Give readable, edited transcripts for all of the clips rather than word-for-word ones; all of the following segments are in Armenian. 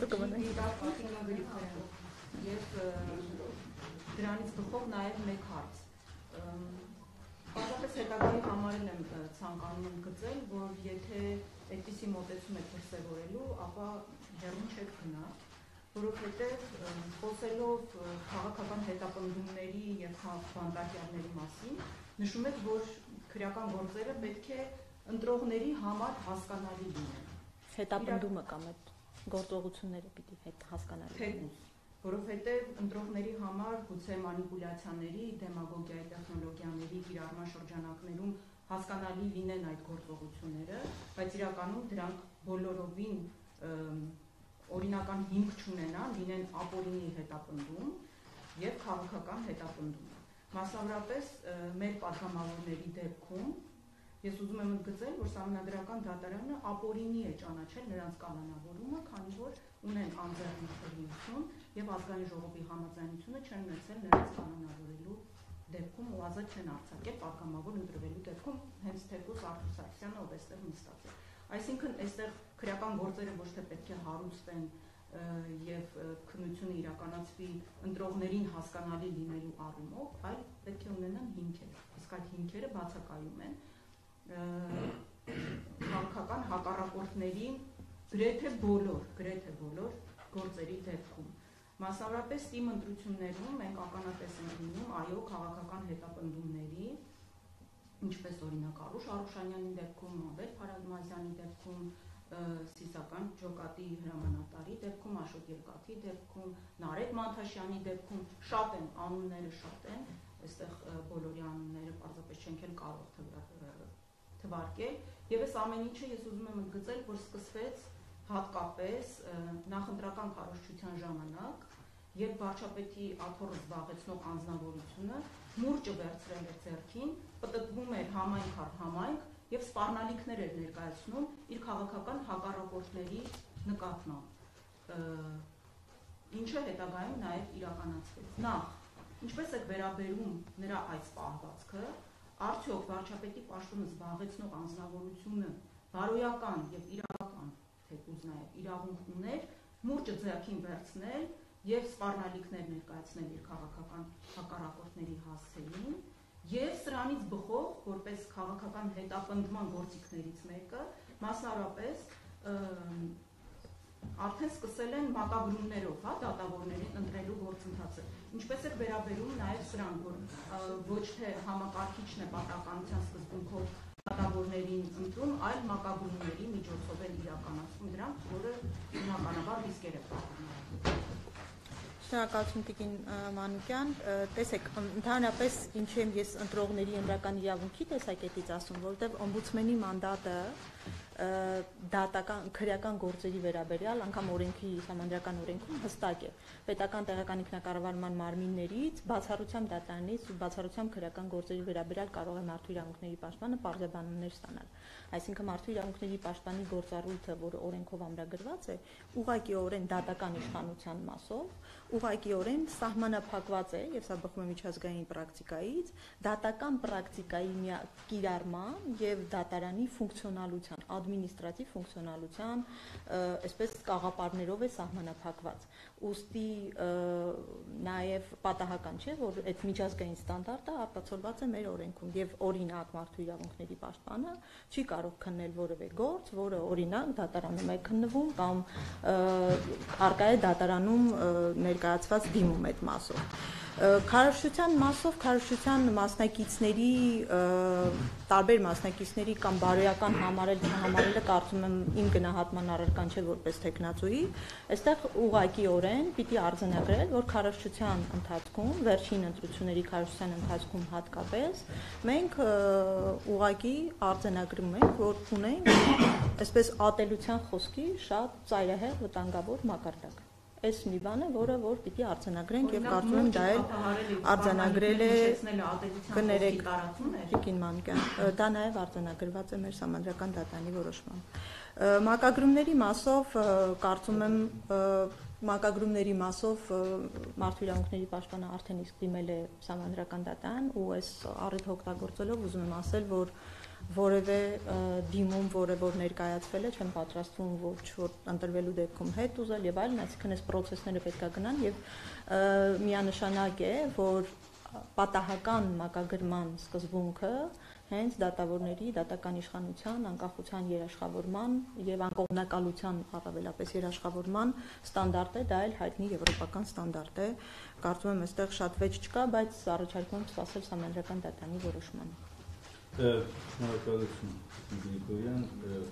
Եվ դրանից բխող նաև մեկ հարց։ Պարզապես հետագայի համար եմ ցանկանում գծել, որ եթե այդպիսի մոտեցում եք դրսևորելու, ապա հեռուն չեք գնա, որովհետև խոսելով քաղաքական հետապնդումների և բանտարկյալների մասին, նշում եք, որ քրեական գործերը պետք է ընտրողների համար հասկանալի լինեն։ Հետապնդումը կամ այդ գործողությունները պիտի հասկանալի լինեն։ Որովհետև ընտրողների համար գուցե մանիպուլյացիաների, դեմագոգիայի տեխնոլոգիաների կիրառման շրջանակներում հասկանալի լինեն այդ գործողությունները, բայց իրականում դրանք բոլորովին օրինական հիմք չունենան, լինեն ապօրինի հետապնդում և քաղաքական հետապնդում։ Մասնավորապես մեր պատգամավորների դեպքում ես ուզում եմ ընդգծել, որ Սահմանադրական դատարանը ապօրինի է ճանաչել նրանց կանոնավորումը, քանի որ ունեն անձեռնություն և ազգային ժողովի համաձայնությունը չեն ունեցել նրանց կանոնավորելու դեպքում ու ազատ չեն արձակել պատգամավոր ընտրվելու դեպքում, հենց թեկուզ Արթուր Սարգսյանը, ով այստեղ նստած է։ Այսինքն այստեղ քրեական գործերը ոչ թե պետք է հարուցվեն և քննությունը իրականացվի ընտրողներին հասկանալի լինելու առումով, այլ պետք է ունենան հիմքեր, իսկ այդ հիմքերը բացակայում են քաղաքական հակառակորդների գրեթե բոլոր գործերի դեպքում։ Մասնավորապես թիմ ընտրություններում մենք ականատես ենք լինում այո քաղաքական հետապնդումների, ինչպես օրինակ Արուշ Արուշանյանի դեպքում, Աբել Փարազմազյանի դեպքում, Սիսական Ջոկատի հրամանատարի դեպքում, Աշոտ Երկաթի դեպքում, Նարեկ Մանթաշյանի դեպքում, շատ են, անունները շատ են, այստեղ բոլորի անունները պարզապես չենք էլ կարող թվարկել, և այս ամեն ինչը ես ուզում եմ ընդգծել, որ սկսվեց հատկապես նախընտրական քարոզչության ժամանակ, երբ վարչապետի աթոռը զբաղեցնող անձնավորությունը մուրճը վերցրել էր ձեռքին, պտտվում էր համայնք առ համայնք և սպառնալիքներ էր ներկայացնում իր քաղաքական հակառակորդների նկատմամբ, ինչը հետագայում նաև իրականացվեց։ Նախ, ինչպես եք վերաբերում նրա այս պահվածքը, արդյոք վարչապետի պաշտոնը զբաղեցնող անձնավորությունը բարոյական և իրական, թեկուզ նաև իրավունք ուներ մուրճը ձեռքին վերցնել և սպառնալիքներ ներկայացնել իր քաղաքական հակառակորդների հասցեին, և սրանից բխող, որպես քաղաքական հետապնդման գործիքներից մեկը, մասնավորապես արդեն սկսել են մակագրումներով դատավորներին ընտրելու գործընթացը։ Ինչպես է վերաբերում նաև սրան, որ ոչ թե համակարգիչն է պատահականության սկզբունքով դատավորներին ընտրում, այլ մակագրումների միջոցով են իրականացում դրանք, որը բնականաբար ռիսկեր է պատճառում։ Շնորհակալություն Տիկին Մանուկյան, տեսեք, ընդհանրապես ինչ եմ ես ընտրողների ընտրական իրավունքի տեսակետից ասում, որովհետև օմբուդսմենի մանդատը դատական քրեական գործերի վերաբերյալ անգամ օրենքի Սահմանադրական օրենքում հստակ է։ Պետական տեղական ինքնակառավարման մարմիններից բացառությամբ դատարանից ու բացառությամբ քրեական գործերի վերաբերյալ կարող է մարդու իրավունքների պաշտպանը պարզաբանումներ ստանալ։ Այսինքն մարդու իրավունքների պաշտպանի գործառույթը, որը օրենքով ամրագրված է, ուղղակիորեն դատական իշխանության մասով, ուղղակիորեն սահմանափակված է, եւ սա բխում է միջազգային պրակտիկայից, դատական պրակտիկայի կիրառման եւ դատարանի ֆունկցիոնալության, ադմինիստրատիվ ֆունկցիոնալության, այսպես կաղապարներով է սահմանափակված։ Ուստի նաեւ պատահական չէ, որ այդ միջազգային ստանդարտը արտացոլված է մեր օրենքում եւ օրինակ մարդու իրավունքների պաշտպանը չի կարող քննել որևէ գործ, որը օրինակ դատարանում է քննվում կամ արկա է դատարանում ներկայացված դիմում այդ մասով։ Քարոզչության մասով քարոզչության մասնակիցների տարբեր մասնակիցների կամ բարոյական համարելը կարծում եմ իմ գնահատման առարկան չէ որպես թեկնածուի, այստեղ ուղղակիորեն պիտի արձանագրել, որ քարոզչության ընթացքում, վերջին ընտրությունների քարոզչության ընթացքում հատկապես մենք ուղղակի արձանագրում ենք, որ ունենք այսպես ատելության խոսքի շատ ծայրահեղ վտանգավոր մակարդակ։ Այս մի բան է, որը որ պիտի արձանագրենք եւ կարծում եմ դա էլ արձանագրել է կներեք Տիկին Մանուկյան, դա նաեւ արձանագրված է մեր Սահմանադրական դատարանի որոշմամբ։ Մակագրումների մասով կարծում եմ մակագրումների մասով մարդու իրավունքների պաշտպանը արդեն իսկ դիմել է Սահմանադրական դատարան ու այս առիթը օգտագործելով ուզում եմ ասել, որ որևէ դիմում, որը որ ներկայացվել է, չեմ պատրաստվում որ ընտրվելու դեպքում հետ ուզել եւ այլն, այսինքն այս process-ները պետք է գնան եւ միանշանակ է, որ պատահական մակագրման սկզբունքը հենց դատավորների դատական իշխանության, անկախության երաշխավորման եւ անկողմնակալության առավելապես երաշխավորման ստանդարտ է, դա էլ հայտնի եվրոպական ստանդարտ է։ Կարծում եմ այստեղ շատ վեճ չկա, բայց առաջարկում եմ սպասել համանդրական դատանի որոշմանը։ Շնորհակալություն Նիկոլյան,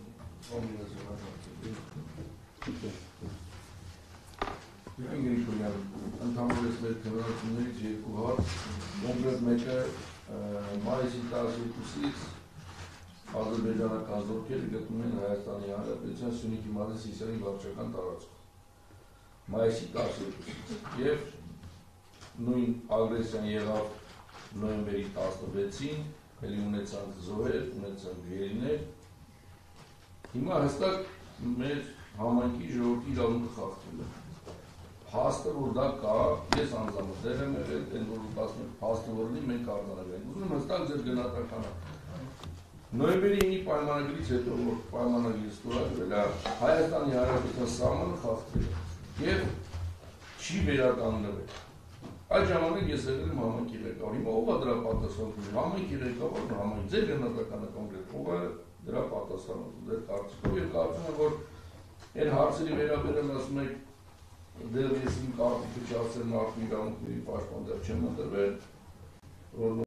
Նիկոլյան, ընդհանրապես մեր քննարկումներից երկու հարց, կոնկրետ մեկը մայիսի 12-ից ադրբեջանական զորքերը գտնում են Հայաստանի Հանրապետության Սյունիքի մարզի Սիսիանի վարչական տարածքում։ Մայիսի 12-ից եւ նույն ագրեսիան եղավ նոյեմբերի 16-ին, էլի ունեցանք զոհեր, ունեցանք գերիներ։ Հիմա հստակ մեր համայնքի ժողովրդի իրավունքը խախտվել է։ Փաստը որ դա կա, ես անձամբ դեր եմ եղել, այն որ ասում եք փաստը որ ունի, մենք արձանագրենք։ Ուզում եմ հստակ ձեր գնահատականը։ Նոյեմբերի 9-ի պայմանագրից հետո որ պայմանագիրը ստորագրվել է, Հայաստանի Հանրապետության սահմանը խախտվել է եւ չի վերականգնվել։ Այդ ժամանակ ես եղել եմ համայնքի ղեկավար։ Հիմա ով է դրա պատասխանատու։ Համայնքի ղեկավարն ու համայնքի ձեր գնահատականը կոնկրետ ով է դրա պատասխանատու։ Դեր կարծիքով եւ կարծում եմ որ այն հարցերի վերաբերյալ ասում եք դեռ ես իմ կարծիքը չասեմ մարդու իրավունքների պաշտպան դեռ չեմ ընտրվել, որ